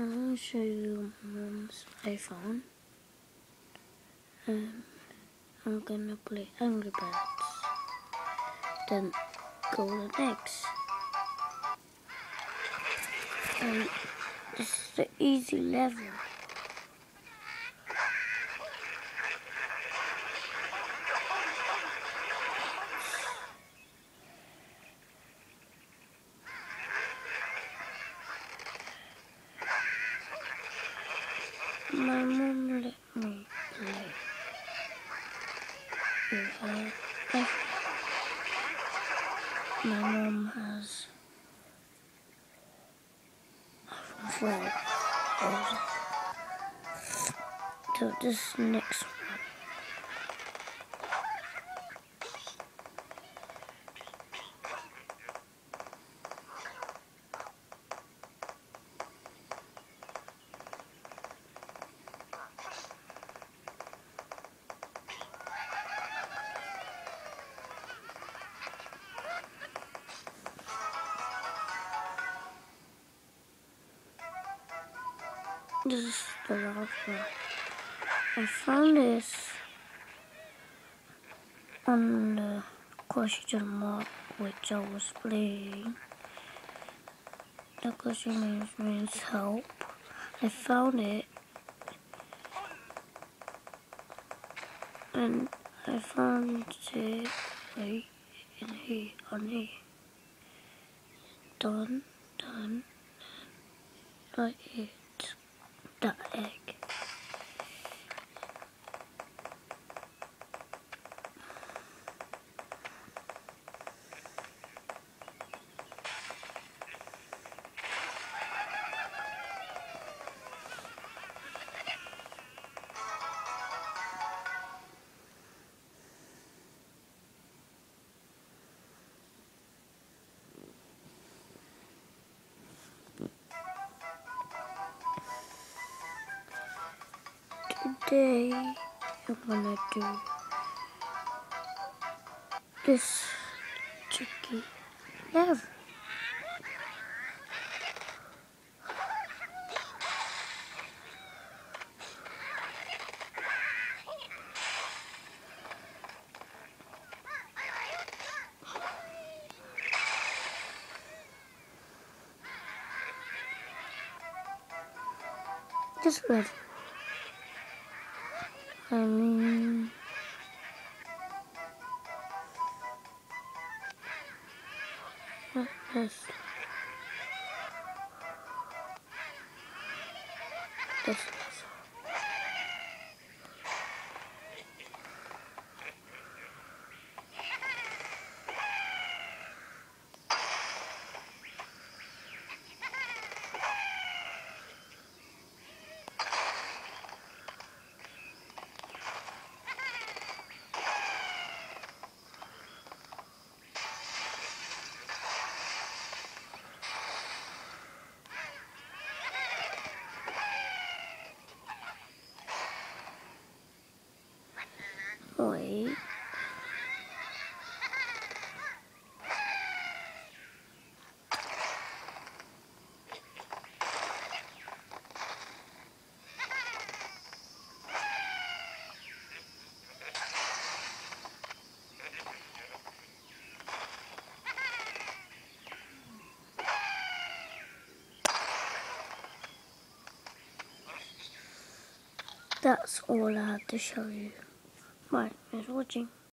I'll show you Mom's iPhone. I'm gonna play Angry Birds. Then Golden Eggs. And this is the easy level. My mom let me play with her iPhone. My mom has iPhone 12. So this next one. This is the last one. I found this on the question mark which I was playing. The question mark means help. I found it and I found it right in here on here. Done, right here. That egg. Today I'm gonna do this tricky level. Just ready. This. Wait. That's all I had to show you. Bye. Thanks for watching.